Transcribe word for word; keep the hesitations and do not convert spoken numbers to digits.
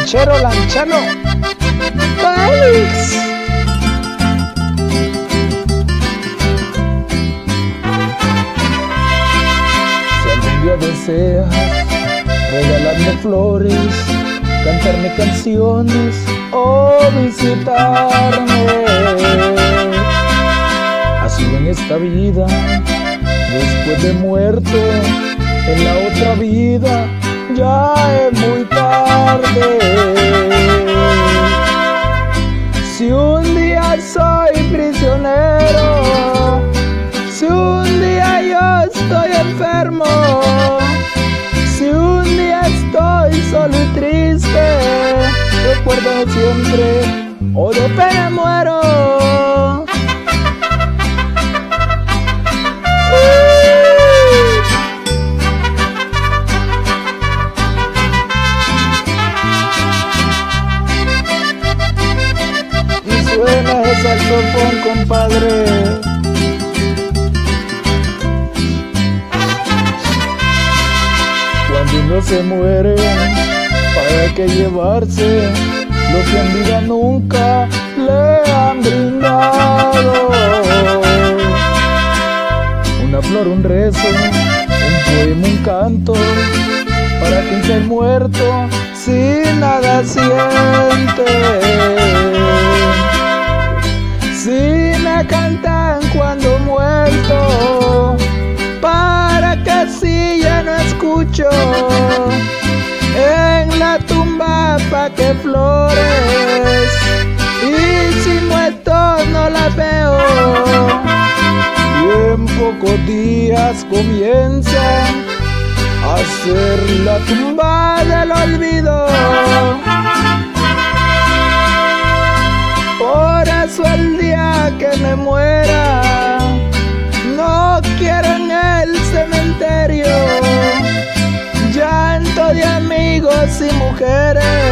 Lanchero, lanchero, Félix. Si algún día deseas regalarme flores, cantarme canciones o visitarme, ha sido en esta vida, después de muerto, en la otra vida ya es muy tarde. Si un día soy prisionero, si un día yo estoy enfermo, si un día estoy solo y triste, recuerda siempre, o de pena muero. Suena el saxofón, compadre. Cuando uno se muere, ¿para qué llevarse lo que en vida nunca le han brindado? Una flor, un rezo, un poema, un canto, para quien se ha muerto sin nada siente. Si me cantan cuando muerto, para que así ya no escucho, en la tumba pa' que flores, y si muerto no la veo, y en pocos días comienza a ser la tumba del olvido. Por eso el día que me muera, no quiero en el cementerio llanto de amigos y mujeres,